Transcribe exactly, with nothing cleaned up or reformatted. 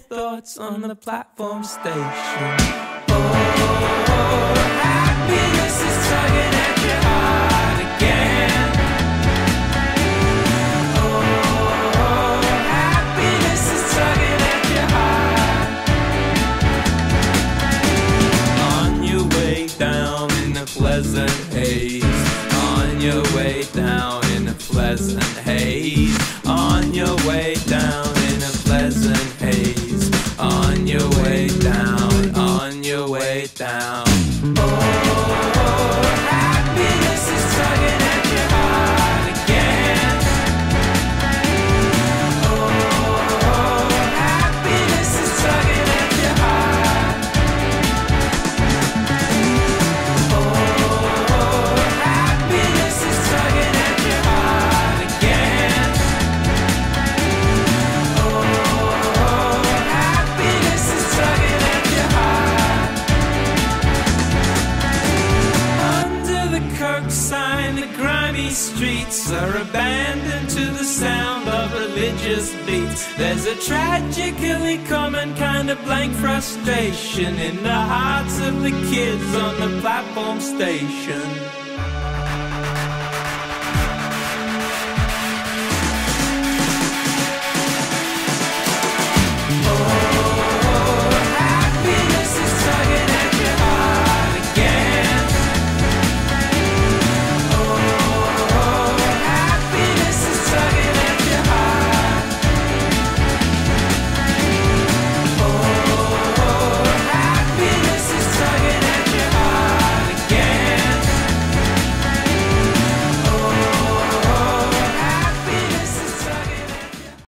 thoughts on the platform station. Oh, happiness is tugging at your heart again. Oh, happiness is tugging at your heart. On your way down in a pleasant haze. On your way down in a pleasant haze. On your way down in a pleasant haze. On your way down, on your way down. Oh, happiness is tugging at your heart again. Oh, happiness is tugging at your heart. Oh, happiness is tugging at your heart again. Oh, happiness is tugging at your heart. Under the Coke sign, the grimy streets are abandoned to the sound of religious beats. There's a tragically common kind of blank frustration in the hearts of the kids on the platform station.